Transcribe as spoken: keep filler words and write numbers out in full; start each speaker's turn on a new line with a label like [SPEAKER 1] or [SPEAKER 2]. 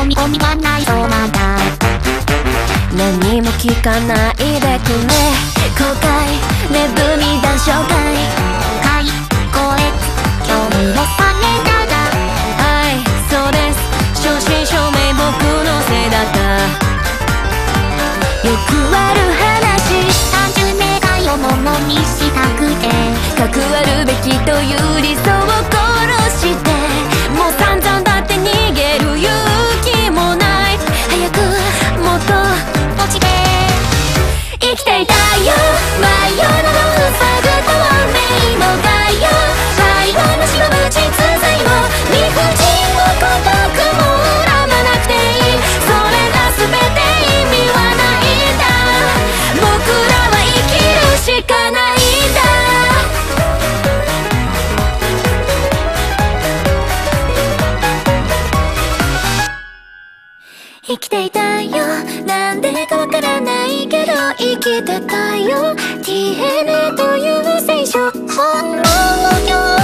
[SPEAKER 1] み込みはないそうなんだ。
[SPEAKER 2] 何も聞かないでくれ。後悔ねぶみ談笑会
[SPEAKER 1] かいこえ興味をされたら。
[SPEAKER 2] はいそうです、正真正銘僕のせいだった。よくある話、
[SPEAKER 1] 単純願いをものにしたくて、
[SPEAKER 2] かくあるべきという理想を殺して、もう散々だって逃げる勇気もない。早くもっと
[SPEAKER 1] 落ちて
[SPEAKER 2] 生きていたいよ。真夜中のうさぐとめいもがよ、最後の白縁つづいも理不尽も孤独も恨まなくていい。それが全て意味はないんだ。僕らは生きるしかないんだ。生きていたよ、なんでかわからないけど生きてたよ。 ディーエヌエー という聖書、
[SPEAKER 1] 本能よ